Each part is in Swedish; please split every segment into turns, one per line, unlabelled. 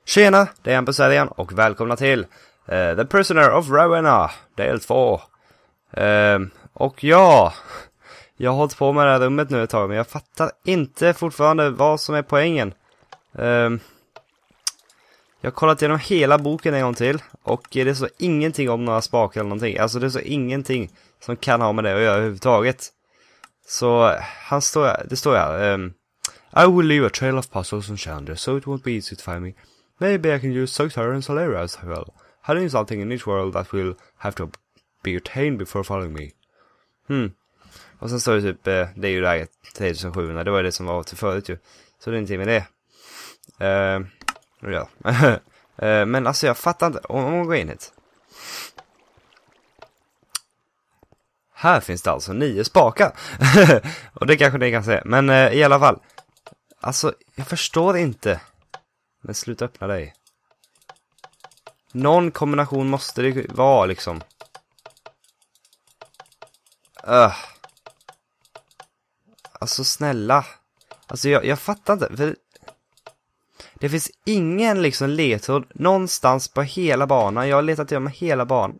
Tjena, det är Hampus här igen och välkomna till The Prisoner of Ravenna, del 2. Och ja, jag har hållit på med det här rummet nu ett tag, men jag fattar inte fortfarande vad som är poängen. Jag har kollat igenom hela boken en gång till och det står ingenting om några spakar eller någonting. Alltså det står ingenting som kan ha med det att göra överhuvudtaget. Så det står här. I will leave a trail of puzzles and challenges so it won't be easy to find me. Maybe I can use Sotar and Solera as well. Having something in each world that will have to be attained before following me. Och sen står det typ, det är ju läget 3700, det var det som var till förut ju. Så det är ingenting med det. Ja. Men alltså jag fattar inte, om man går in hit. Här finns det alltså 9 spakar. Och det kanske ni kan se. Men i alla fall. Alltså, jag förstår inte. Men sluta öppna dig. Någon kombination måste det vara liksom. Alltså snälla. Alltså jag fattar inte. För det finns ingen liksom ledtråd någonstans på hela banan. Jag har letat igenom hela banan.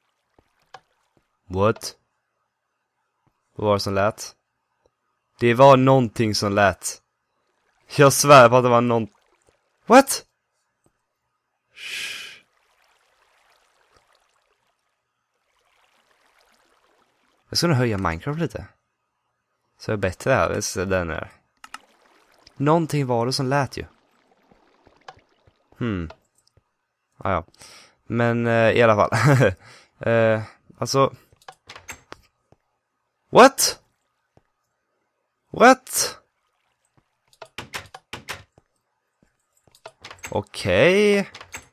What? Vad var det som lät? Det var någonting som lät. Jag svär på att det var någon... What? Shh. Jag ska nog höja Minecraft lite. Så är det bättre här. Så den är. Någonting var det som lät ju. Ja. Men i alla fall. Alltså... What? Okej.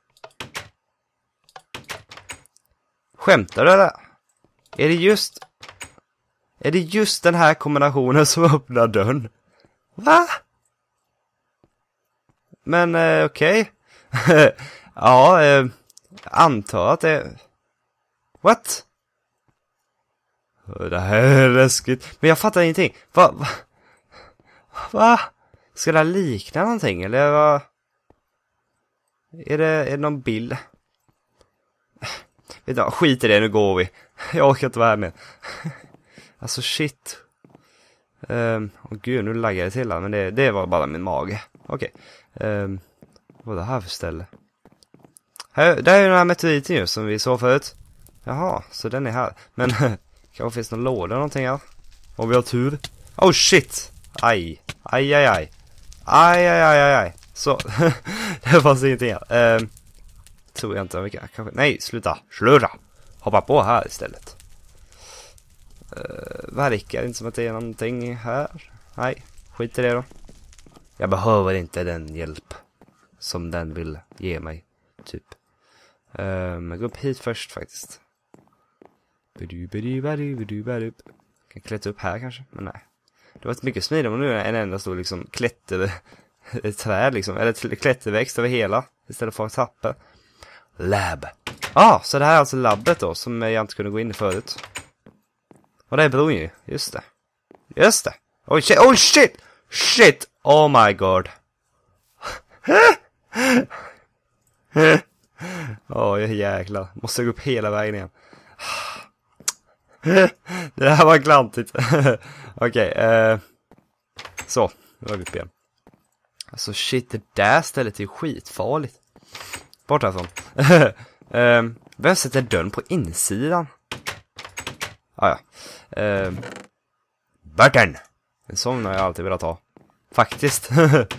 Skämtar du eller? Är det just den här kombinationen som öppnar dörren? Va? Men okej. Ja, antar att det... What? Det här är läskigt. Men jag fattar ingenting. Va? Ska det här likna någonting? Eller vad? Är det någon bild? Vet du, skit i det, nu går vi. Jag orkar inte vara här med. Alltså shit. Gud, nu laggar det till här. Men det var bara min mage. Okej. Vad är det här för ställe? Det är ju den här meteoriten ju som vi såg förut. Jaha, så den är här. Men kanske finns någon låda eller någonting här. Om vi har tur. Oh shit. Aj. Så, det fanns ingenting här. Tror jag inte. Kanske... Nej, sluta. Hoppa på här istället. Verkar inte som att det är någonting här. Nej, skit i det då. Jag behöver inte den hjälp som den vill ge mig. Typ. Jag går upp hit först faktiskt. Kan klättra upp här kanske, men nej. Det var inte mycket smidigare om nu en enda stor liksom ett träd liksom, eller klätterväxt över hela istället för trappor. Lab. Så det här är alltså labbet då som jag inte kunde gå in i förut. Och det är bron ju, just det. Oh shit. Oh my god. Jäklar. Måste gå upp hela vägen igen. Det här var glantigt. Okej, så, nu var vi uppe igen. Alltså shit, det där stället är skitfarligt. Bort härifrån. Vem sätter dörren på insidan? Burton! En sån har jag alltid velat ha. Faktiskt.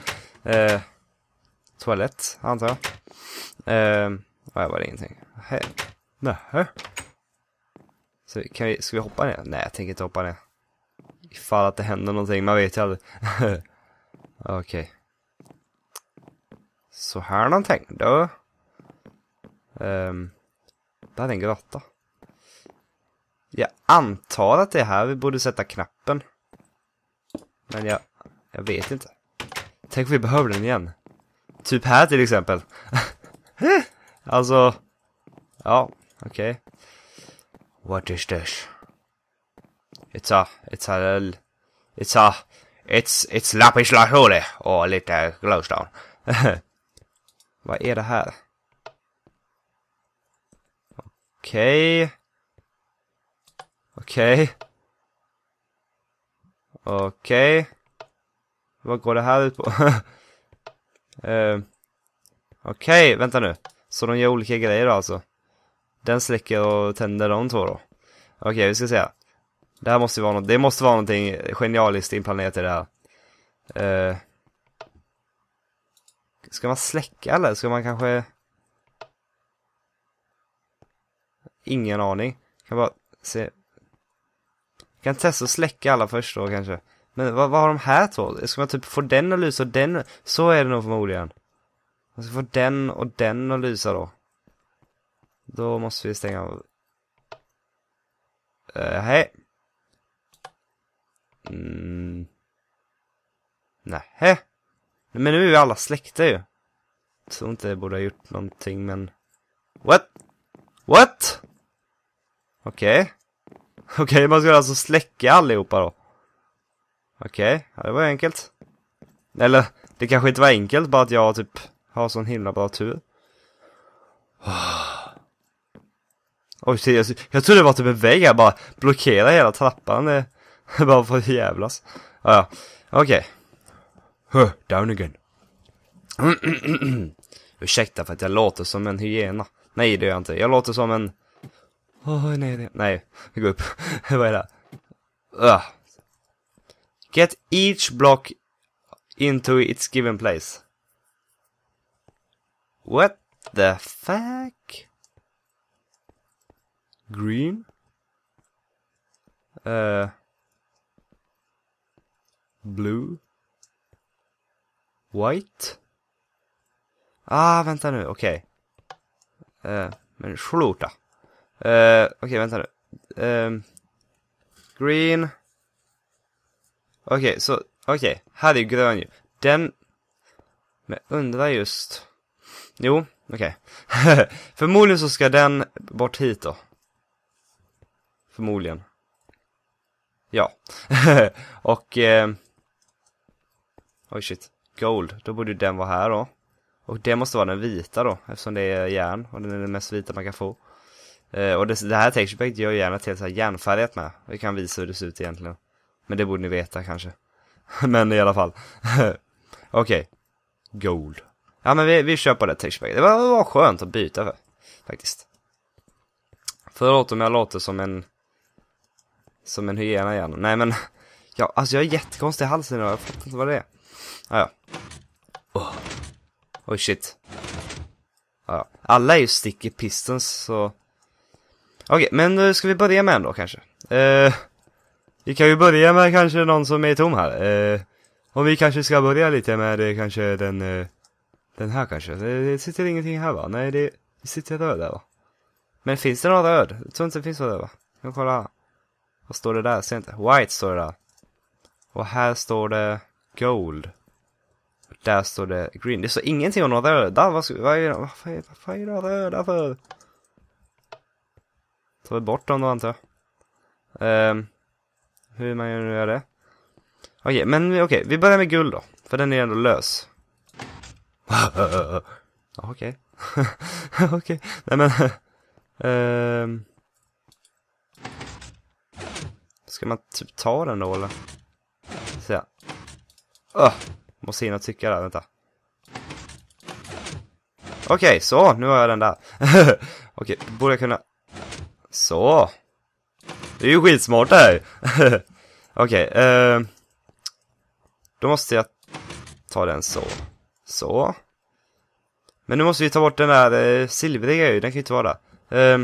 Toalett, antar jag. Var det ingenting. Nej. Så ska vi hoppa ner? Nej, jag tänker inte hoppa ner. Ifall att det händer någonting, man vet ju aldrig. Okej. Så här någonting då. Det är en grotta. Jag antar att det är här vi borde sätta knappen. Men jag vet inte. Tänk om vi behöver den igen. Typ här till exempel. Alltså. Ja, okej. What is this? It's lapis lazuli or lite glowstone. Vad är det här? Okej. Okej. Okej. Vad går det här ut på? Okej, vänta nu. Så de gör olika grejer då alltså. Den släcker och tänder de två då. Okej, vi ska se. Det här måste vara något. Det måste vara någonting genialiskt inplanerat i det här. Ska man släcka eller? Ska man kanske... Ingen aning. Kan bara se. Kan testa att släcka alla först då kanske. Men vad har de här två? Ska man typ få den att lysa och den? Så är det nog förmodligen. Man ska få den och den att lysa då. Då måste vi stänga av. Hej. Nej. Men nu är ju alla släckta ju. Jag tror inte jag borde ha gjort någonting men... What? Okej, man ska alltså släcka allihopa då. Okej, ja, det var enkelt. Eller, det kanske inte var enkelt, bara att jag typ har sån himla bra tur. Oj, jag tror det var typ en vägg här, bara blockera hela trappan. Bara för att jävlas. Ja. Okej. Down again. Ursäkta för att jag låter som en hyena. Nej, det gör jag inte. Jag låter som en... Nej, vi går upp. Vad är det? Get each block into its given place. What the fuck? Green? Blue? White? Vänta nu, okej. Men sluta. Okej, vänta nu. Green. Okej, här är ju grön ju. Den... Men undrar just... Jo, okej. Förmodligen så ska den bort hit då. Förmodligen. Ja. Och... Oj shit. Gold. Då borde den vara här då. Och det måste vara den vita då. Eftersom det är järn. Och den är den mest vita man kan få. Och det här texture pack gör järnet helt så här järnfärgat med. Vi kan visa hur det ser ut egentligen. Men det borde ni veta kanske. Men i alla fall. Okej. Gold. Ja men vi kör på det texture pack. Det var skönt att byta för. Faktiskt. Förlåt om jag låter som en hyena igen. Nej men. Ja, alltså jag är jättekonstig i halsen idag. Jag fattar inte vad det är. Ja. Oj shit. Ja. Alla är ju sticky pistons så... Okej, men nu ska vi börja med en då kanske. Vi kan ju börja med kanske någon som är tom här. Om vi kanske ska börja lite med kanske den här kanske. Det sitter ingenting här va? Nej, det sitter röd där va? Men finns det någon röd? Jag tror inte det finns någon röd va? Jag kan kolla. Vad står det där? Ser inte. White står det där. Och här står det gold. Där står det green. Det står ingenting om någon röda. Vad är det röda för? Tar vi bort dem då antar jag. Hur man gör det? Okej, vi börjar med guld då. För den är ändå lös. Okej. Okej. Nej men... Ska man typ ta den då eller? Så ja. Måste hinna tycka där, vänta. Okej, så. Nu har jag den där. Okej, borde jag kunna... Så. Det är ju skitsmart det här. Okej, då måste jag ta den så. Så. Men nu måste vi ta bort den där silvriga ju. Den kan ju inte vara där.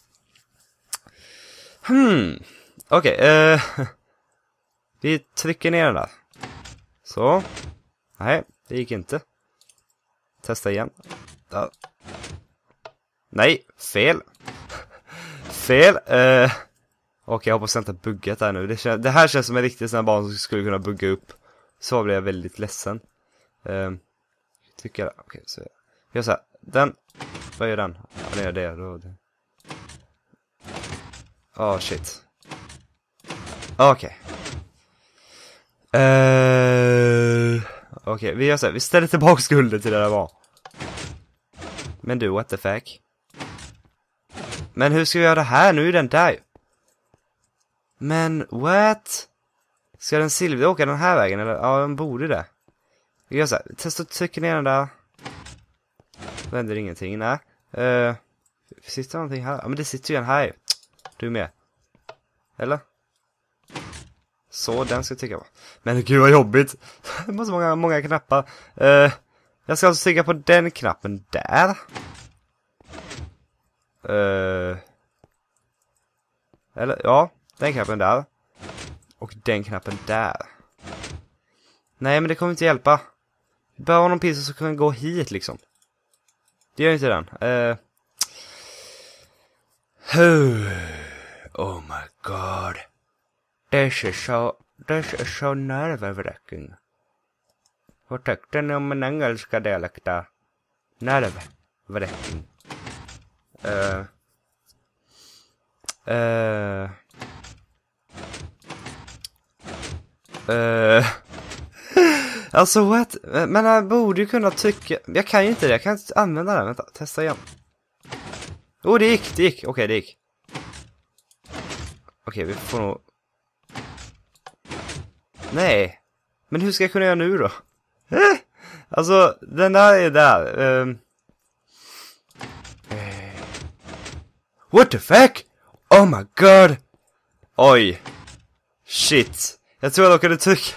Okej, vi trycker ner den där. Så. Nej, det gick inte. Testa igen. Där. Nej, fel. Fel. Och jag hoppas jag inte buggat där nu. Det här känns som en riktigt sån här barn som skulle kunna bugga upp. Så blev jag väldigt ledsen. Tycker jag. Okej, så jag gör så här. Den. Vad gör den? Ja, den gör det. Då. Shit. Okej. Okej, vi gör så här. Vi ställer tillbaka skulden till det där var. Men du, what the fuck? Men hur ska vi göra det här? Nu är den där. Men, what? Ska den silver åka den här vägen? Eller? Ja, den borde det. Vi gör så här. Testa att trycka ner den där. Det händer ingenting, nej. Sitter någonting här? Ja, men det sitter ju en här. Du med. Eller? Så, den ska jag trycka på. Men gud vad jobbigt. Det måste många knappar. Jag ska alltså trycka på den knappen där. Eller, ja. Den knappen där. Och den knappen där. Nej, men det kommer inte hjälpa. Vi behöver någon pizza som kan gå hit liksom. Det gör inte den. Oh my god. This is so nerve-wracking. Vad tyckte ni om en engelska dialekt där? Nerve-wracking. Alltså what? Men jag borde ju kunna tycka. Jag kan ju inte det, jag kan inte använda den. Vänta, testa igen. Oh, det gick. Okej, det gick. Okej, vi får nog. Nej. Men hur ska jag kunna göra nu då? Alltså, den där är där. What the fuck? Oh my god. Oj. Shit. Jag tror jag kunde trycka.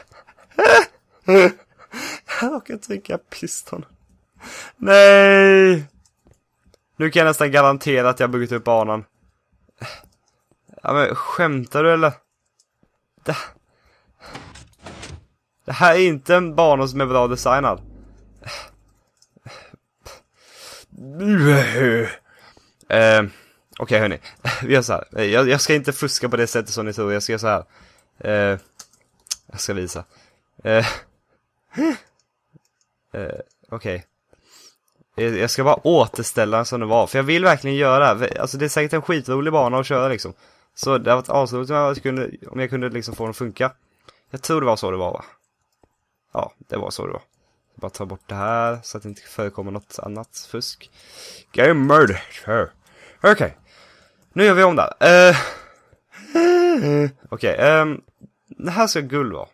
Jag kan trycka piston. Nej. Nu kan jag nästan garantera att jag byggt upp banan. Ja, men skämtar du eller? Det här är inte en bana som är bra designad. Okej, hörni. Vi gör så här. Jag ska inte fuska på det sättet som ni tror. Jag ska göra så här. Jag ska visa. Okej. Jag ska bara återställa den som det var. För jag vill verkligen göra det. Alltså det är säkert en skitrolig bana att köra liksom. Så det har varit avslutat om jag kunde liksom få den att funka. Jag tror det var så det var, va? Ja, det var så det var. Bara ta bort det här så att det inte förekommer något annat fusk. Game mode. Sure. Okej. Nu gör vi om det. Okej. Det här ska guld vara.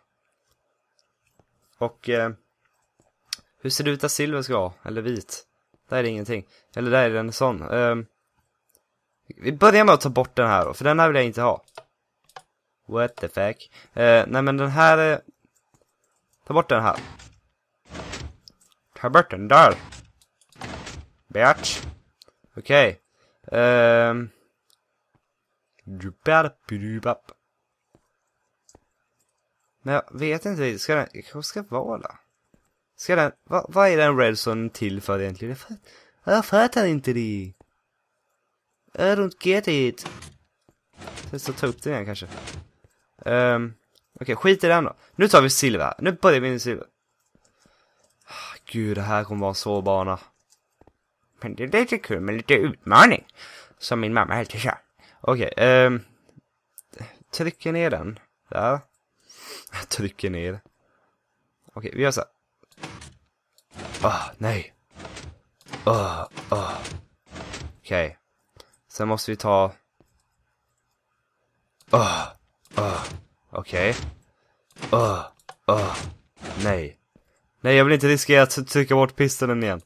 Och hur ser det ut att silver ska vara? Eller vit? Där är det ingenting. Eller där är det en sån. Vi börjar med att ta bort den här då. För den här vill jag inte ha. What the fuck? Nej, men den här. Ta bort den här. Ta bort den där. Bitch. Okej. Men jag vet inte. Vad ska vara då? Ska den. Vad är den redstone till för egentligen? Jag fattar inte det. I don't get it. Jag ska ta upp den igen kanske. Okej, skit i den då. Nu tar vi silver. Nu börjar vi med silver. Gud, det här kommer vara en svår bana. Men det är lite kul med lite utmaning. Som min mamma alltid sa. Okej, trycker ner den. Där. Trycker ner. Okej, vi gör så här. Nej. Okej. Sen måste vi ta. Okej. Nej. Nej, jag vill inte riskera att trycka bort pistolen igen.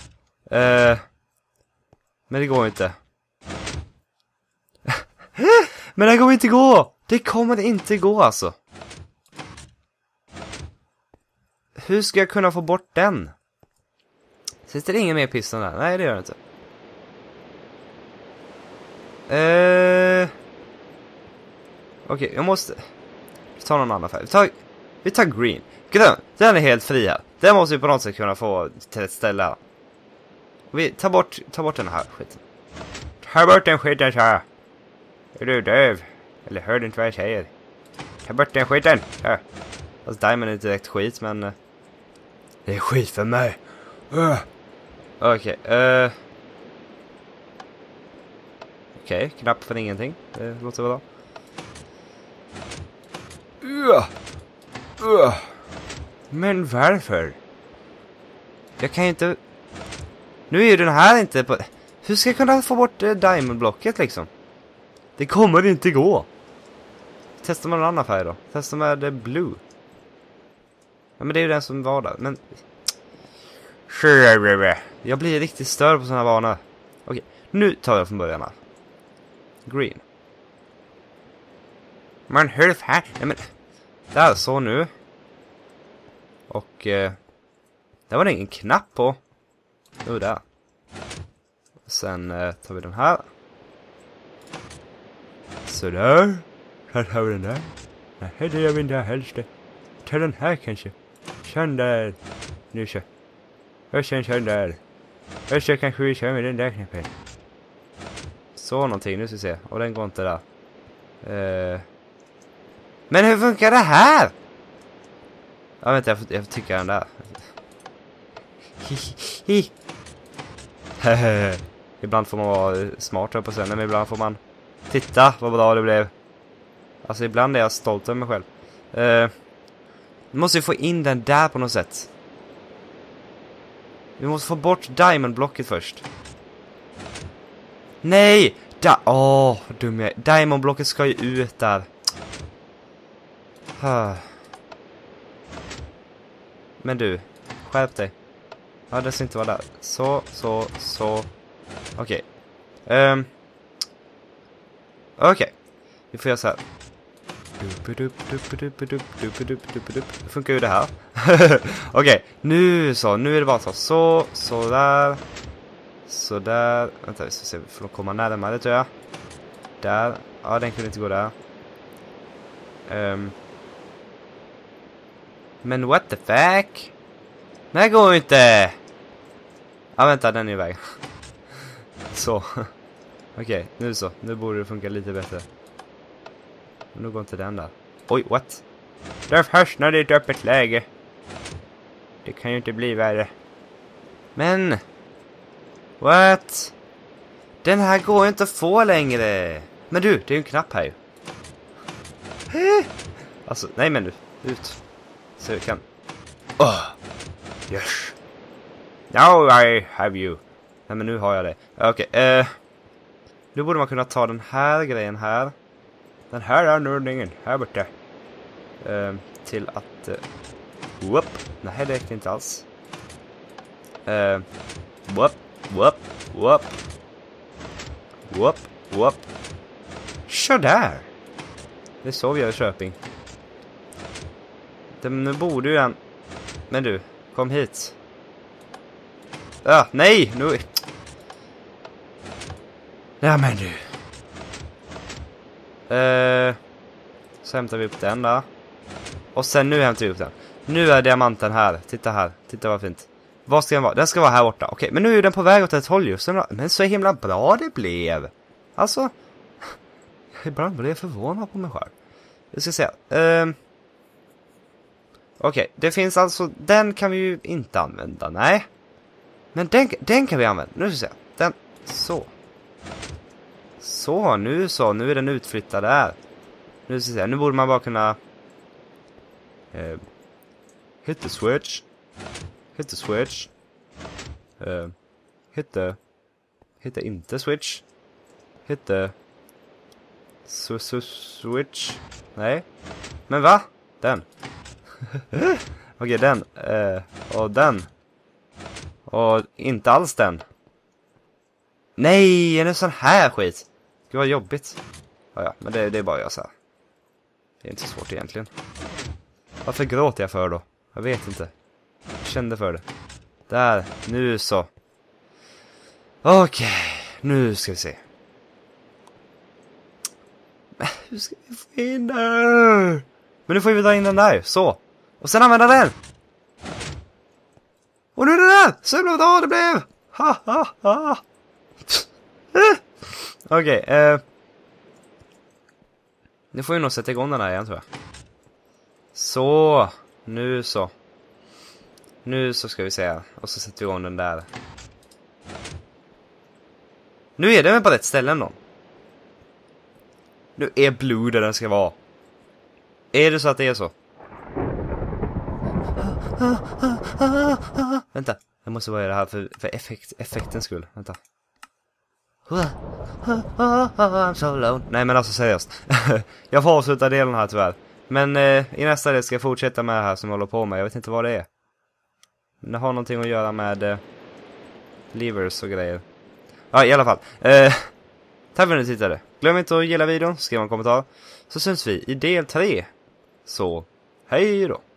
Men det går inte. Men det kommer inte gå. Det kommer inte gå alltså. Hur ska jag kunna få bort den? Sitter det ingen mer piston där? Nej, det gör det inte. Okej, jag måste ta någon annan färg. Vi tar green. Grön, den är helt fri här. Den måste vi på något sätt kunna få till ett ställe här. Vi tar bort den här skiten. Ta bort den skiten så här. Är du döv? Eller hör du inte vad jag säger? Ta bort den skiten. Ja. Alltså Diamond är inte direkt skit, men det är skit för mig. Okej, Okej, knapp för ingenting. Det låter bra. Men varför? Jag kan ju inte. Nu är ju den här inte på... Hur ska jag kunna få bort diamondblocket liksom? Det kommer inte gå. Testa med någon annan färg då. Testa med blue. Ja, men det är ju den som var där. Men... Jag blir riktigt störd på såna vanor. Okej, nu tar jag från början här. Green. Men hur här? Ja, men... Där, så nu. Och... där var det ingen knapp på. Nu där. Sen tar vi den här. Så där. Här har vi den där. Nej, det gör vi inte helst. Ta den här kanske. Känn där. Nu så. Och sen känn där. Och så kanske vi kör med den där knappen. Så någonting, nu ska vi se. Och den går inte där. Men hur funkar det här? Ja, vänta, jag får tycka den där. Ibland får man vara smart här på scenen, men ibland får man titta vad bra det blev. Alltså ibland är jag stolt över mig själv. Vi måste ju få in den där på något sätt. Vi måste få bort diamondblocket först. Nej! Åh, vad dum jag är. Diamondblocket ska ju ut där. Men du, skärp dig. Ja, det ska inte vara där. Så. Okej. Okej. Vi får göra så här. Det funkar ju det här. Okej, nu är det bara så där. Så där. Vänta, vi ska se, vi får komma närmare tror jag. Där. Ja, den kunde inte gå där. Men what the fuck? Nej, går inte. Ja, vänta, den är iväg. Så. Okej, nu så. Nu borde det funka lite bättre. Men nu går inte den där. Oj, what? Där fastnade ett öppet läge. Det kan ju inte bli värre. Men... What? Den här går inte att få längre. Men du, det är ju en knapp här ju. Alltså, nej men du. Ut. Så jag kan... Yes. Now I have you. Nej men nu har jag det. Okej, nu borde man kunna ta den här grejen här. Den här anordningen här borta. Till att... whoop. Nej, det räcker inte alls. Whoop. Så där. Det är så vi gör i Köping. Nu borde ju en... Men du, kom hit. Nej, nu... Ja, men du. Så hämtar vi upp den där. Och sen nu hämtar vi upp den. Nu är diamanten här. Titta här. Titta vad fint. Var ska den vara? Den ska vara här borta. Okej, men nu är den på väg åt ett håll just. Men så himla bra det blev. Alltså. Ibland blir jag förvånad på mig själv. Vi ska se. Okej, det finns alltså... Den kan vi ju inte använda. Nej. Men den kan vi använda. Nu ska vi se. Den. Så. Så, nu är den utflyttad där. Nu ska vi se. Nu borde man bara kunna... hit the switch. Hit the switch. Hit the inte switch. Hit the... switch. Nej. Men va? Den. Okej, den. Och den. Och inte alls den. Nej, är det sån här skit? Gud vad jobbigt. Ja, men det är bara jag så här. Det är inte så svårt egentligen. Varför gråter jag för då? Jag vet inte. Jag kände för det. Där, nu så. Okej, nu ska vi se. Hur ska vi få in där? Men nu får vi dra in den där, så. Och sen använda den. Och nu är det där. Så bra det blev. Ha. Okej, nu får vi nog sätta igång den här igen tror jag. Så, nu så. Nu så ska vi se. Och så sätter vi igång den där. Nu är den på rätt ställe ändå. Nu är blue där den ska vara. Är det så att det är så? Vänta. Jag måste bara göra det här för effektens skull. Vänta. I'm so alone. Nej men alltså seriöst. Jag får avsluta delen här tyvärr. Men i nästa del ska jag fortsätta med det här som jag håller på med. Jag vet inte vad det är. Det har någonting att göra med levers och grejer. Ja, i alla fall. Tack för att ni tittade. Glöm inte att gilla videon, skriva en kommentar. Så syns vi i del 3. Så, hej då!